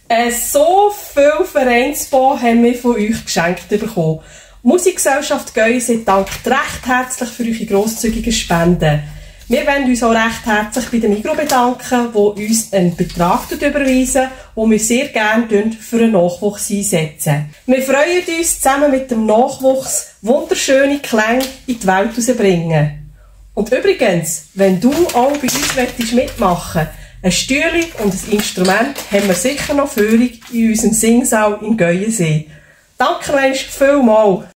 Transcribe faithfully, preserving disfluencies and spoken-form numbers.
Äh, so viel Vereinsbon haben wir von euch geschenkt bekommen. Die Musikgesellschaft Geusen dankt recht herzlich für eure grosszügigen Spenden. Wir wollen uns auch recht herzlich bei der Migros bedanken, die uns einen Betrag überweisen, den wir sehr gerne für einen Nachwuchs einsetzen. Wir freuen uns, zusammen mit dem Nachwuchs wunderschöne Klänge in die Welt rauszubringen. Und übrigens, wenn du auch bei uns mitmachen willst, ein Stühle und ein Instrument haben wir sicher noch Führung in unserem Singsaal in Geuensee. Danke vielmals.